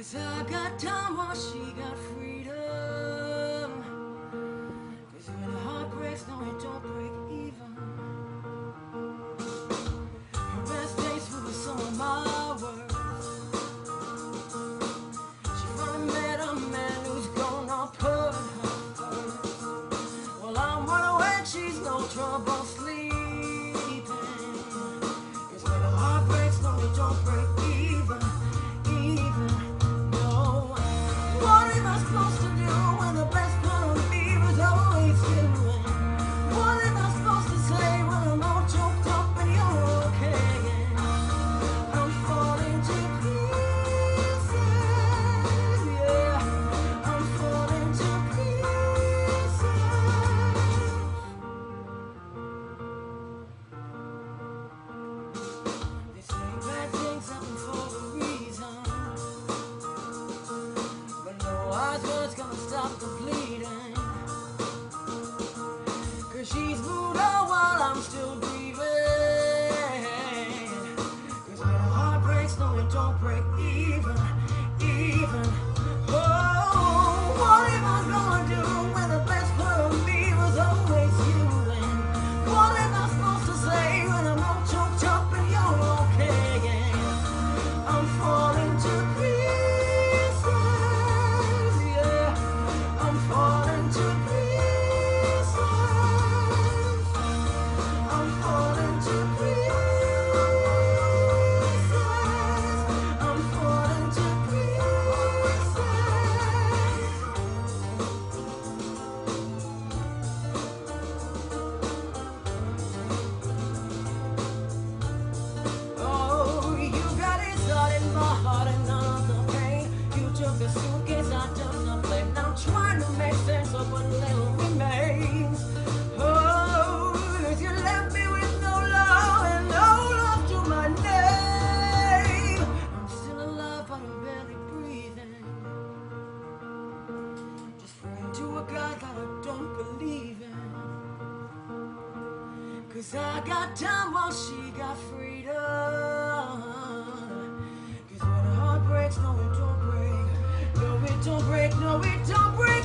'Cause I got time while she got freedom. 'Cause when a heart breaks, no, it don't break even. Her best days were some of my worst. She finally met a man who's gonna put her first. Well, I'm wide awake, she's no trouble sleeping. 'Cause when a heart breaks, no, it don't break even. No. What am I supposed to do when the best part of me was always you? What am I supposed to say when I'm all choked up and you're okay? I'm falling to pieces, yeah. I'm falling to pieces. They say bad things happen for a reason, but no wise words gonna stop the bleeding. 'Cause she's moved on while I'm still grieving. 'Cause when a heart breaks, no, it don't break even. Oh, what am I gonna do when the best part of me was always you? And what am I supposed to say when I'm all choked up and you're okay? I'm falling to pieces, yeah. I'm falling to pieces. I'm falling to pieces. I'm falling to pieces. Oh, you got it all in my heart and none of the pain. You took the suitcase, I took the blame. Now I'm trying to make sense of what little remains. Oh, 'cause you left me with no love and no love to my name. I'm still alive, but I'm barely breathing. Just praying to a God that I don't believe in. 'Cause I got time while she got freedom. 'Cause when a heart breaks, no, it don't break. No, it don't break. No, it don't break.